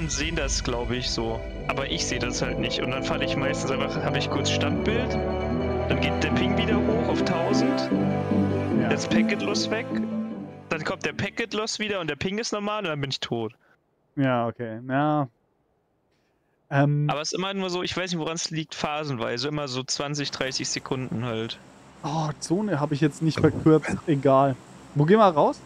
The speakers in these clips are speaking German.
anderen sehen das, glaube ich, so. Aber ich sehe das halt nicht. Und dann falle ich meistens einfach, habe ich kurz Standbild, dann geht der Ping wieder hoch auf 1000, Ja. das Packet Loss weg, dann kommt der Packet Loss wieder und der Ping ist normal und dann bin ich tot. Ja, okay. Ja. Aber es ist immer nur so, ich weiß nicht, woran es liegt, phasenweise. Immer so 20, 30 Sekunden halt. Oh, Zone habe ich jetzt nicht verkürzt. Egal. Wo gehen wir raus?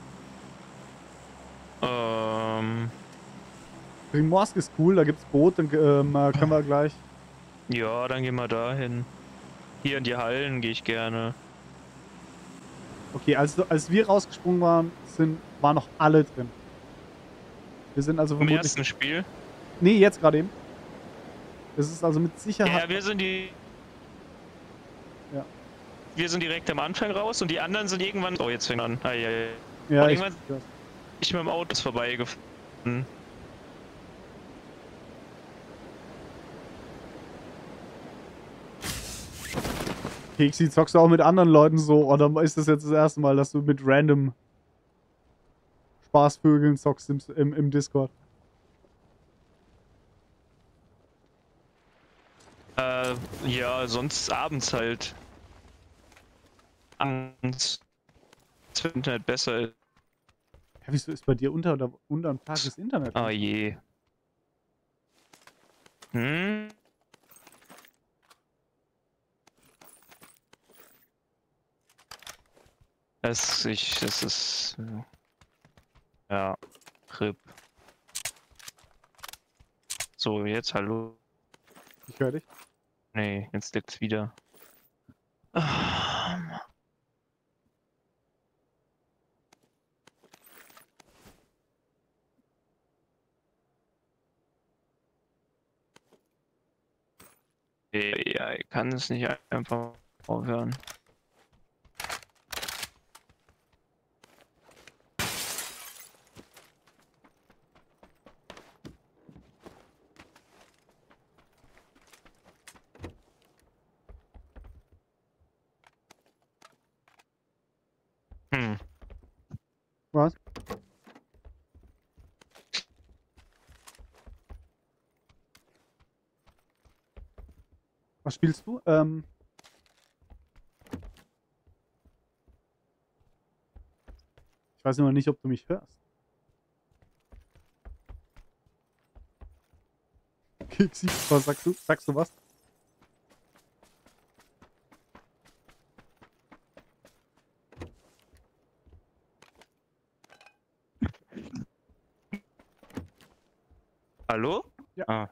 Primorsk ist cool, da gibt's Boot, dann können wir gleich. Ja, dann gehen wir dahin. Hier in die Hallen gehe ich gerne. Okay, als wir rausgesprungen waren, waren noch alle drin. Wir sind also Im vermutlich... ersten Spiel? Nee, jetzt gerade eben. Das ist also mit Sicherheit... Ja, wir sind direkt am Anfang raus und die anderen sind irgendwann... Oh, jetzt fängt an. Ah, ja. Ja, irgendwann ich mit dem Auto vorbeigefahren. Keksi, zockst du auch mit anderen Leuten so? Oder ist das jetzt das erste Mal, dass du mit random Spaßvögeln zockst im Discord? Ja, sonst abends halt. Abends. Das Internet besser. Ja, wieso ist bei dir unterm Tag das Internet? Oh je. Das ist... Ja. RIP. So, jetzt hallo. Ich höre dich. Nee, jetzt leckt's wieder. Ja, ich kann es nicht einfach aufhören. Was? Was spielst du? Ich weiß immer nicht, ob du mich hörst. Keksi, was sagst du? Sagst du was? Hallo? Ja. Ah.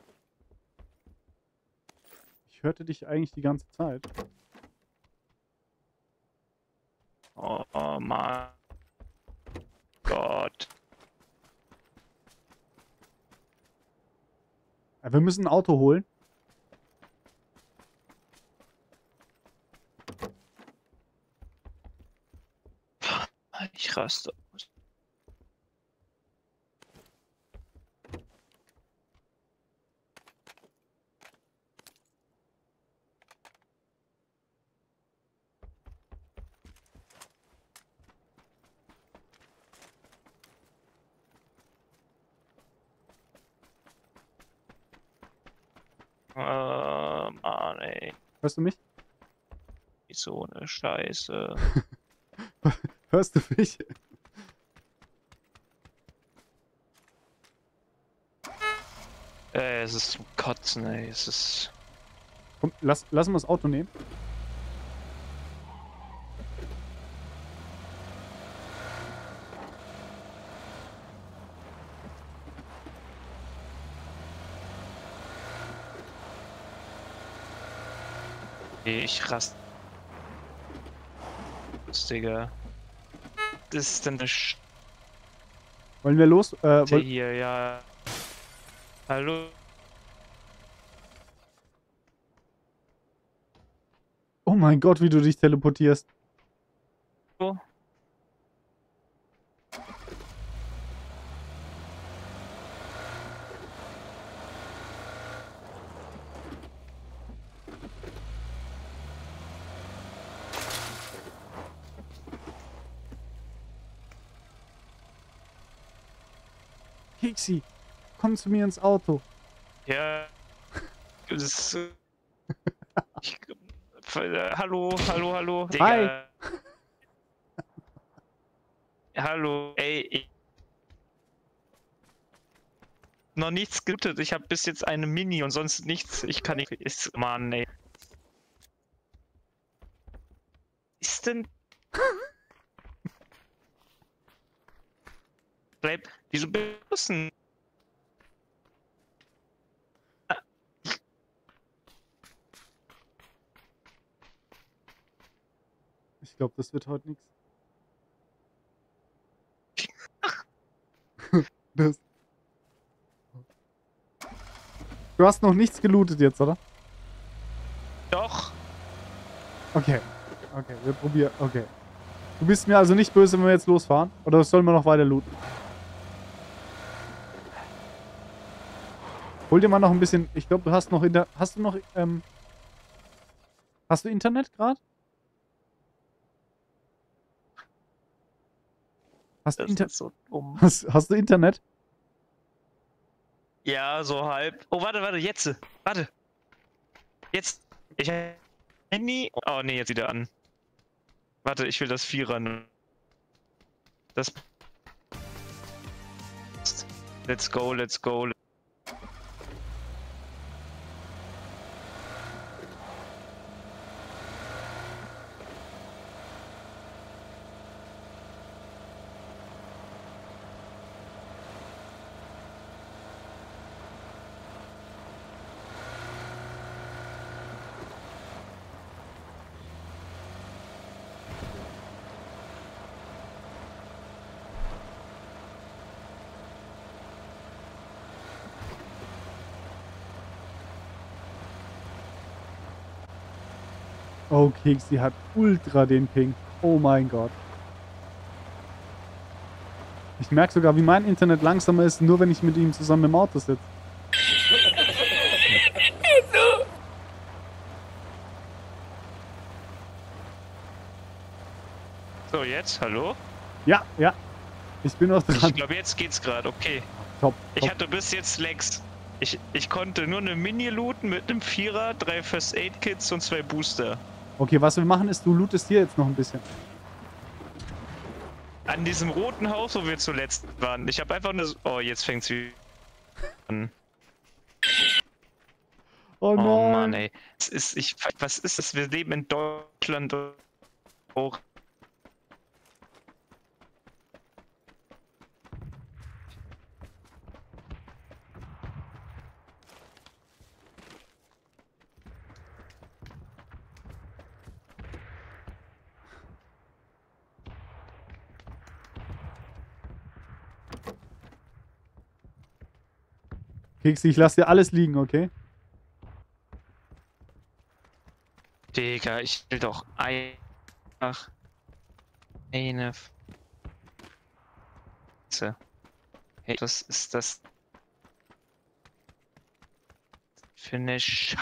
Ich hörte dich eigentlich die ganze Zeit. Oh, mein Gott. Ja, wir müssen ein Auto holen. Ich raste aus. Mann, ey. Hörst du mich? So eine Scheiße. Hörst du mich? Es ist zum Kotzen, ey. Es ist... Komm, lass uns das Auto nehmen. Ich raste. Digga. Das ist denn eine Wollen wir los? hier, ja. Hallo? Oh mein Gott, wie du dich teleportierst. Oh. Keksi, komm zu mir ins Auto. Ja. Das, ich, hallo, hallo, hallo. Digga. Hi. Hallo, ey. Noch nichts gelootet. Ich habe bis jetzt eine Mini und sonst nichts. Ich kann nicht. Mann, ey. Ist denn. Bleib. Wieso beschlossen? Ich glaube, das wird heute nichts. Das. Du hast noch nichts gelootet jetzt, oder? Doch. Okay. Okay, wir probieren. Okay. Du bist mir also nicht böse, wenn wir jetzt losfahren? Oder sollen wir noch weiter looten? Hol dir mal noch ein bisschen. Ich glaube, du hast noch Hast du noch. Hast du Internet gerade? Hast du Internet? So dumm. Hast du Internet? Ja, so halb. Oh, warte, jetzt. Warte. Jetzt. Ich Handy. Oh, nee, jetzt wieder an. Warte, ich will das Vierer. Das. Let's go, let's go. Oh, Keksi hat ultra den Ping. Oh mein Gott. Ich merke sogar, wie mein Internet langsamer ist, nur wenn ich mit ihm zusammen im Auto sitze. So, jetzt, hallo? Ja, ja. Ich bin noch dran. Ich glaube, jetzt geht's gerade, okay. Top. Ich hatte bis jetzt Lags. Ich konnte nur eine Mini looten mit einem Vierer, 3 First Aid Kits und 2 Booster. Okay, was wir machen ist, du lootest hier jetzt noch ein bisschen. An diesem roten Haus, wo wir zuletzt waren. Ich habe einfach eine. Oh, jetzt fängt's wieder an. Oh nein. Oh Mann, ey. Was ist das? Wir leben in Deutschland. Oh. Keksi, ich lasse dir alles liegen, okay? Digga, ich will doch einfach eine. Hey, was ist das für eine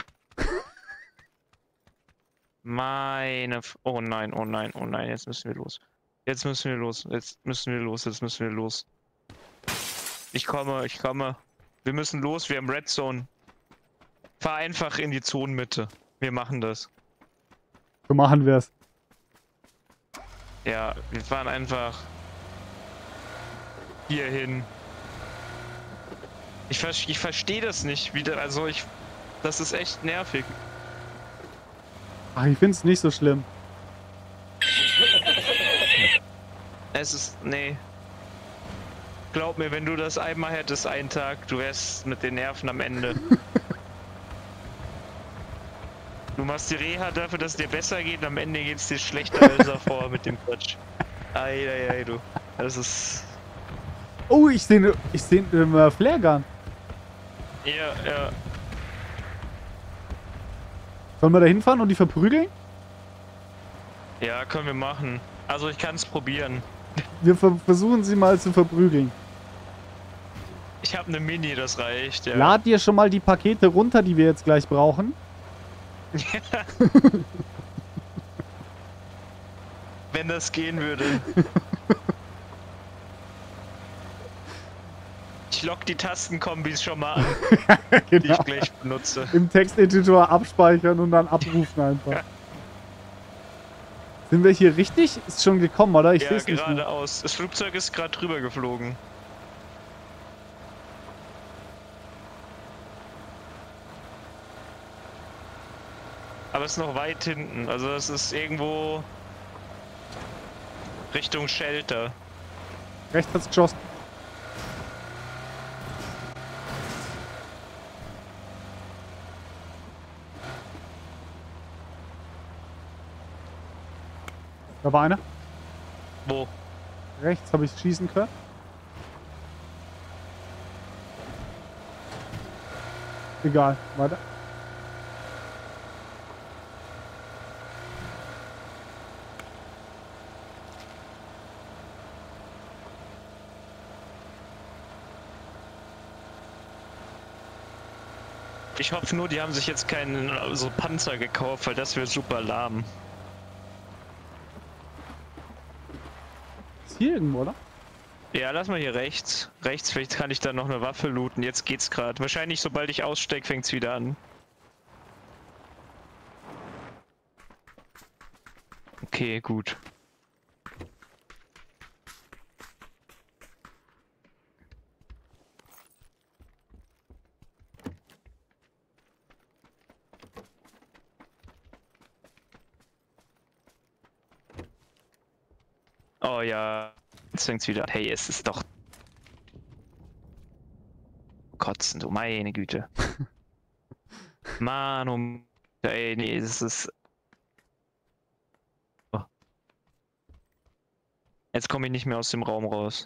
Oh nein, oh nein, oh nein, jetzt müssen wir los. Jetzt müssen wir los, jetzt müssen wir los, jetzt müssen wir los. Ich komme, ich komme. Wir müssen los, wir haben Red Zone. Fahr einfach in die Zonenmitte. Wir machen das. So machen wir es. Ja, wir fahren einfach hier hin. Ich verstehe das nicht wieder, also das ist echt nervig. Ach, ich find's nicht so schlimm. Es ist, nee. Glaub mir, wenn du das einmal hättest, einen Tag, du wärst mit den Nerven am Ende. Du machst die Reha dafür, dass es dir besser geht, am Ende geht's dir schlechter als davor mit dem Quatsch. Ei, du. Das ist... Oh, ich sehe Flaregun. Ja. Sollen wir da hinfahren und die verprügeln? Ja, können wir machen. Also ich kann es probieren. Wir versuchen sie mal zu verprügeln. Ich habe eine Mini, das reicht, ja. Lad dir schon mal die Pakete runter, die wir jetzt gleich brauchen. Wenn das gehen würde. Ich Ich lock die Tastenkombis schon mal an, die Genau. ich gleich benutze. Im Texteditor abspeichern und dann abrufen einfach. Sind wir hier richtig? Ist schon gekommen, oder? Ich Ja, sehe es nicht mehr. geradeaus. Das Flugzeug ist gerade drüber geflogen. Aber es ist noch weit hinten. Also es ist irgendwo Richtung Shelter. Rechts hat's geschossen. Da war einer. Wo? Rechts habe ich schießen können. Egal, weiter. Ich hoffe nur, die haben sich jetzt keinen so Panzer gekauft, weil das wäre super lahm. Ist hier irgendwo, oder? Ja, lass mal hier rechts. Rechts, vielleicht kann ich da noch eine Waffe looten. Jetzt geht's gerade. Wahrscheinlich, sobald ich aussteig, fängt's wieder an. Okay, gut. Oh ja, jetzt fängt's wieder an. Hey, es ist doch... Kotzen, du meine Güte. Mann, ey, nee, es ist... Oh. Jetzt komme ich nicht mehr aus dem Raum raus.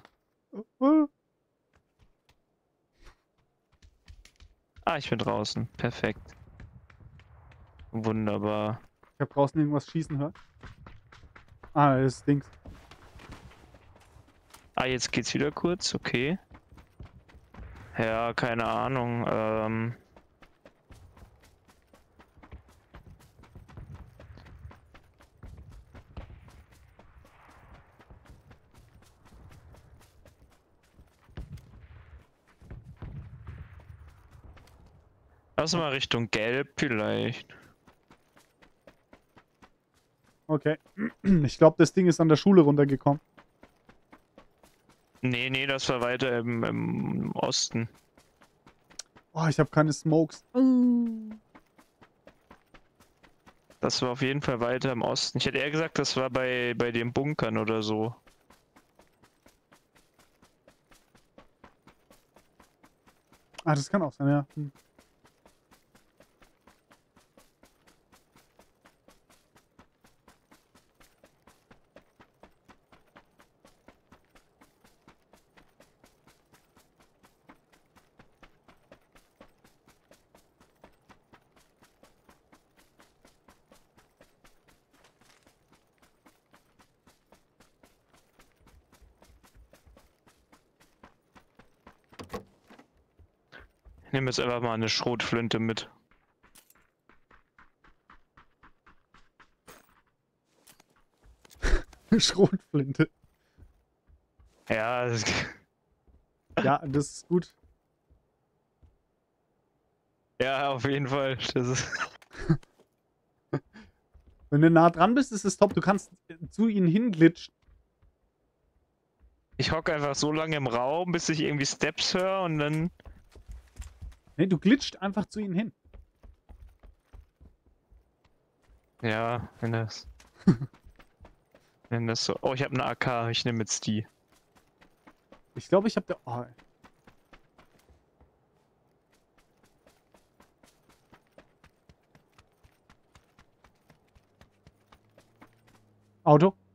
Ah, ich bin draußen. Perfekt. Wunderbar. Ich habe draußen irgendwas schießen hören. Ah, das ist Dings. Ah, jetzt geht's wieder kurz, okay. Ja, keine Ahnung. Lass mal Richtung Gelb vielleicht. Okay. Ich glaube, das Ding ist an der Schule runtergekommen. Nee, nee, das war weiter im Osten. Oh, ich habe keine Smokes. Das war auf jeden Fall weiter im Osten. Ich hätte eher gesagt, das war bei den Bunkern oder so. Ah, das kann auch sein, ja. Ich nehme jetzt einfach mal eine Schrotflinte mit. Schrotflinte. Ja, Ja, das ist gut. ja, auf jeden Fall. Das ist Wenn du nah dran bist, ist es top. Du kannst zu ihnen hinglitschen. ich hocke einfach so lange im Raum, bis ich irgendwie Steps höre und dann... Nee, du glitscht einfach zu ihnen hin. Ja, wenn das... wenn das so... Oh, ich habe eine AK, ich nehme jetzt die. Ich glaube, ich habe da... Oh. Auto.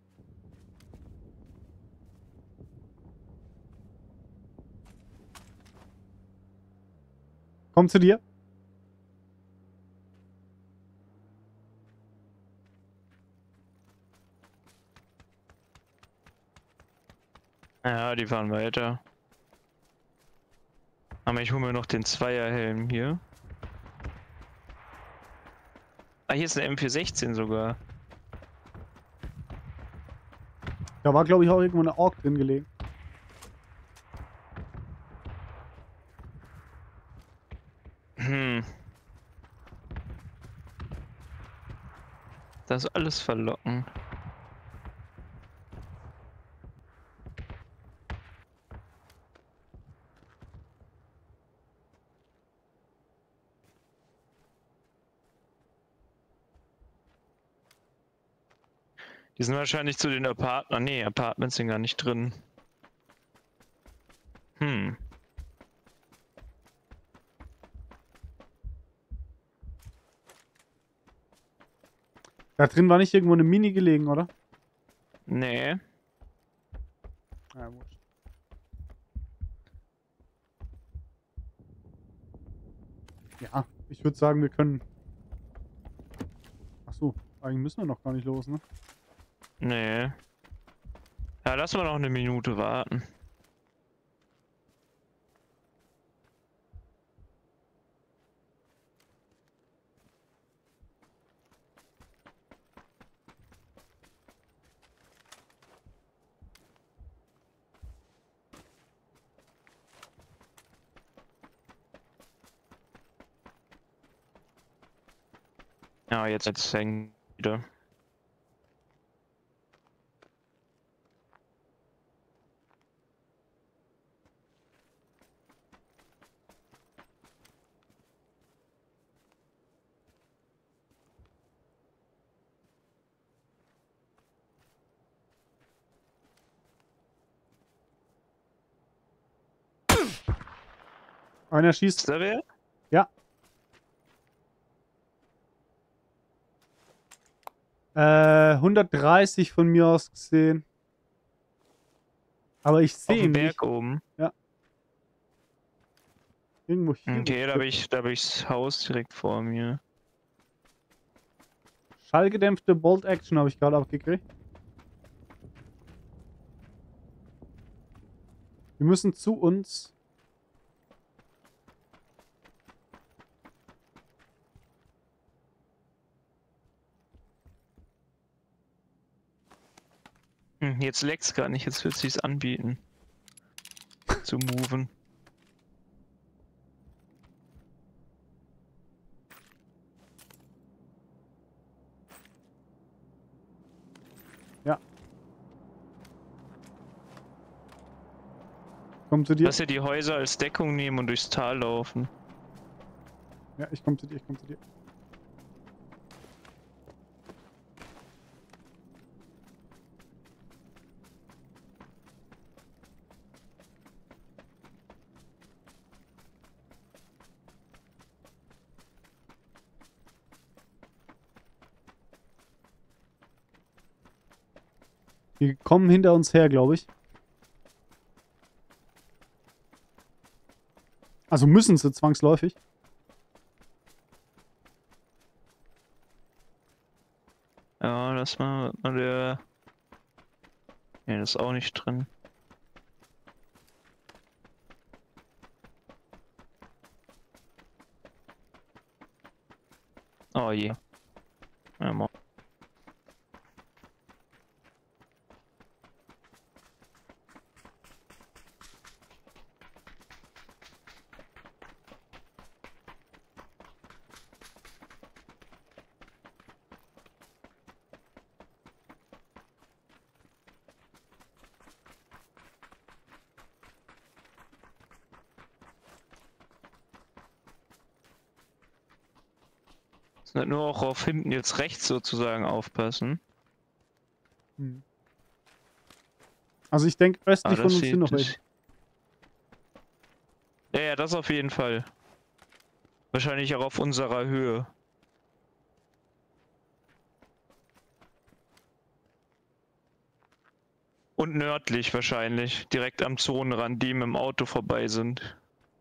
Komm zu dir. Ja, die fahren weiter. Aber ich hole mir noch den Zweierhelm hier. Ah, hier ist eine M416 sogar. Da war, glaube ich, auch irgendwo eine Ork drin gelegen. Das ist alles verlocken. Die sind wahrscheinlich zu den Apartments. Nee, Apartments sind gar nicht drin. Hm. Da drin war nicht irgendwo eine Mini gelegen, oder? Nee. Ja, wurscht. Ja, ich würde sagen, wir können... Achso, eigentlich müssen wir noch gar nicht los, ne? Nee. Ja, lass mal noch eine Minute warten. Ja, jetzt hängt wieder. Einer Ist schießt. da wer? Ja. 130 von mir aus gesehen. Aber ich Auf sehe ihn dem nicht. Berg oben. Irgendwo hier. Okay, da hab ich das Haus direkt vor mir. Schallgedämpfte Bolt Action habe ich gerade abgekriegt. Wir müssen zu uns. Jetzt leckt's gar nicht, jetzt wird sich's anbieten. Zu moven. Ja. Komm zu dir. Lass ja die Häuser als Deckung nehmen und durchs Tal laufen. Ja, ich komm zu dir, ich komm zu dir. Die kommen hinter uns her, glaube ich. Also müssen sie zwangsläufig. Ja, lass mal der. Nee, das ist auch nicht drin. Oh je. Ja, mal. Nur auch auf hinten jetzt rechts sozusagen aufpassen. Hm. Also ich denke, östlich von Das uns sind noch sieht. welche. Ja, das auf jeden Fall. Wahrscheinlich auch auf unserer Höhe. Und nördlich wahrscheinlich. Direkt am Zonenrand, die mit dem Auto vorbei sind.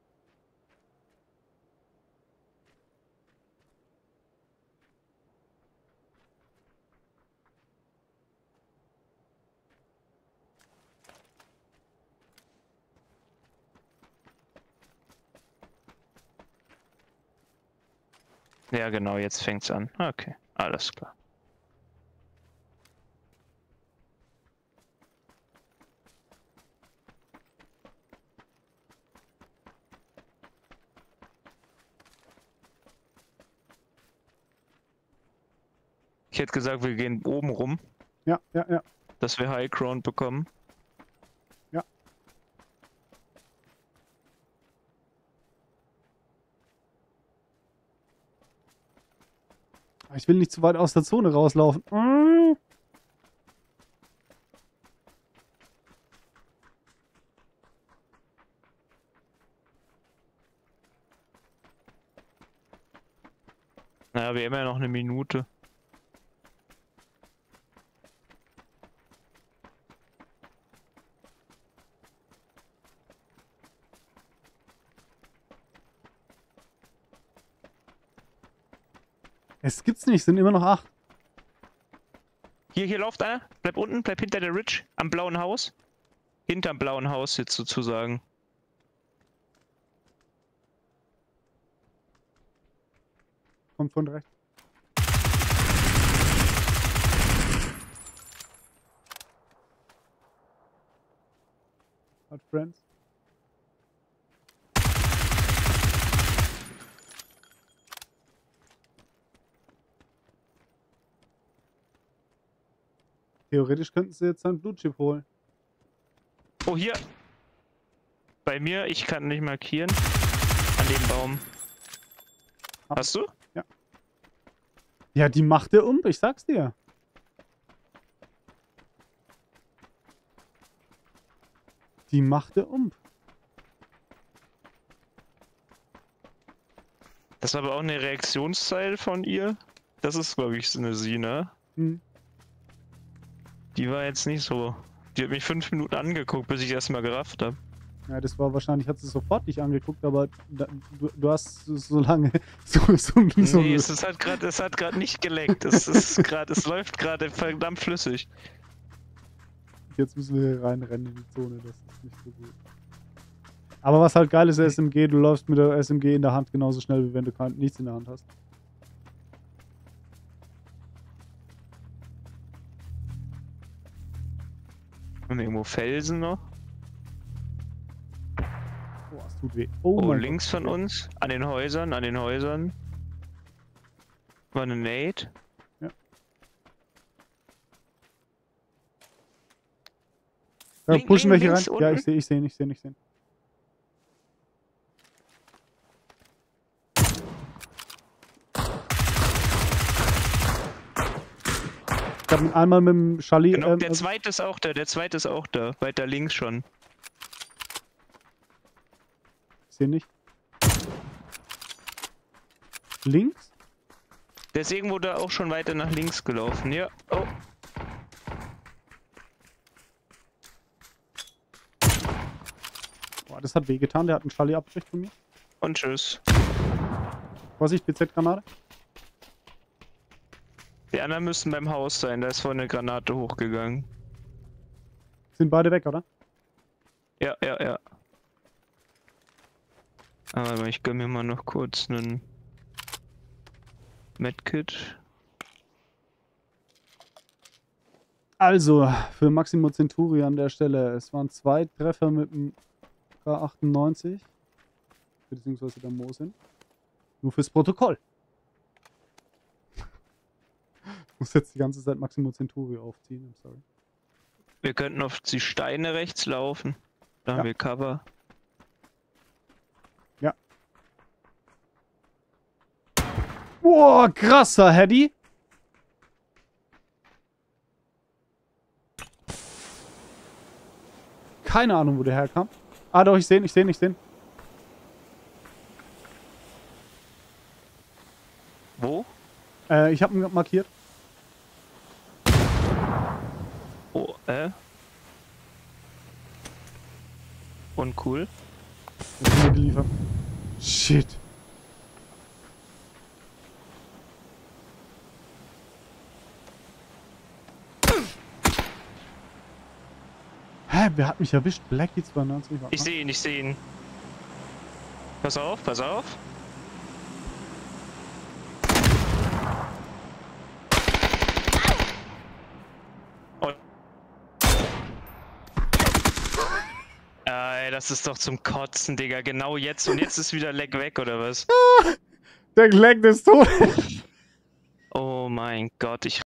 Ja, genau, jetzt fängt's an. Okay, alles klar. Ich hätte gesagt, wir gehen oben rum, Ja, ja, ja. dass wir High Ground bekommen. Ja. Ich will nicht zu weit aus der Zone rauslaufen. Naja, wir haben ja noch eine Minute. Es gibt's nicht, es sind immer noch 8. Hier läuft einer. Bleib unten, bleib hinter der Ridge. Am blauen Haus. Hinterm blauen Haus jetzt sozusagen. Kommt von rechts. Hat Friends. Theoretisch könnten sie jetzt einen Blutchip holen. Oh, hier. Bei mir, ich kann nicht markieren. An dem Baum. Hast du? Ja. Ja, die macht der um, ich sag's dir. Die macht der um. Das war aber auch eine Reaktionszeit von ihr. Das ist, glaube ich, so eine sie, ne? Hm. Die war jetzt nicht so. Die hat mich 5 Minuten angeguckt, bis ich erstmal gerafft habe. Ja, das war wahrscheinlich, hat sie sofort dich angeguckt, aber du hast so lange so Nee, es hat gerade nicht geleckt. Es läuft gerade verdammt flüssig. Jetzt müssen wir hier reinrennen in die Zone, das ist nicht so gut. Aber was halt geil ist, SMG, du läufst mit der SMG in der Hand genauso schnell, wie wenn du nichts in der Hand hast. Haben wir irgendwo Felsen noch? Oh, es tut weh. Oh, links von uns. An den Häusern, War eine Nade. Ja. Da pushen welche rein. Ja, ich sehe. Ich habe ihn einmal mit dem Charlie... Genau, der zweite ist auch da, weiter links schon. Ich sehe nicht. Links? Der ist irgendwo da auch schon weiter nach links gelaufen, ja. Oh. Boah, das hat wehgetan, der hat einen Charlie abgekriegt von mir. Und tschüss. Vorsicht, BZ-Granate. Die anderen müssen beim Haus sein, da ist vorne eine Granate hochgegangen. Sind beide weg, oder? Ja. Aber ich gönn mir mal noch kurz einen Medkit. Also, für Maximo Centuri an der Stelle. Es waren 2 Treffer mit dem K98. Beziehungsweise der Mosin. Nur fürs Protokoll. Ich muss jetzt die ganze Zeit Maximo Centuri aufziehen, I'm sorry. Wir könnten auf die Steine rechts laufen. Da haben wir Cover. Ja. Boah, krasser Heady. Keine Ahnung, wo der herkam. Ah, doch, ich sehe ihn. Wo? Ich habe ihn markiert. Oh, Uncool. Das ist mir geliefert. Shit. Hä, wer hat mich erwischt? Blackie 92. Ich sehe ihn. Pass auf. Das ist doch zum Kotzen, Digga. Genau jetzt. Und jetzt ist wieder Lag weg, oder was? Der Lag ist tot. Oh mein Gott, ich